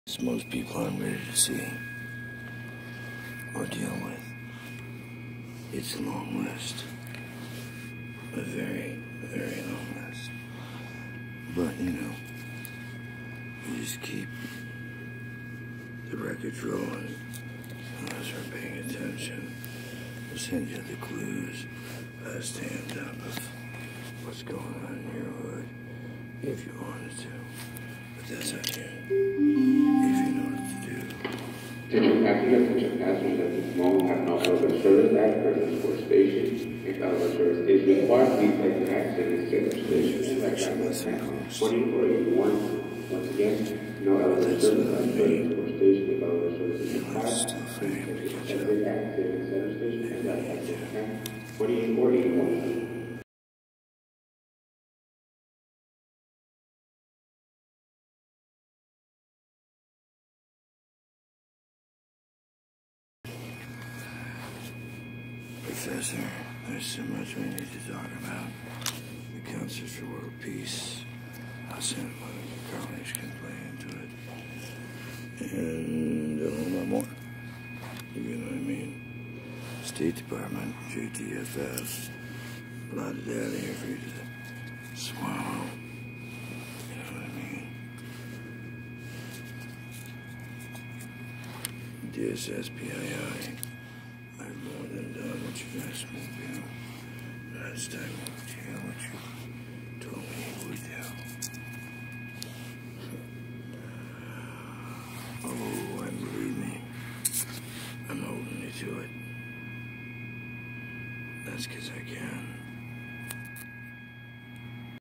Most people aren't ready to see or deal with. It's a long list. A very, very long list. But, you just keep the records rolling. Unless we're paying attention, we'll send you the clues as stand up of what's going on in your hood, if you wanted to. But that's on you. If you know what to do. Attention passengers at this moment have no elevator service at present for station. If elevator service is required, please take the exit at center station and right back to 4481. Once again, no elevator service at present for station. If elevator service is required, please take the exit at center station and right back to 4481. Professor, there's so much we need to talk about. The Council for World Peace. I'll send one of your colleagues can play into it. And a whole lot more. You know what I mean? State Department, JTFS. A lot of data here for you to swallow. You know what I mean? DSSPII. I've more than done what you guys will do. Last time, what you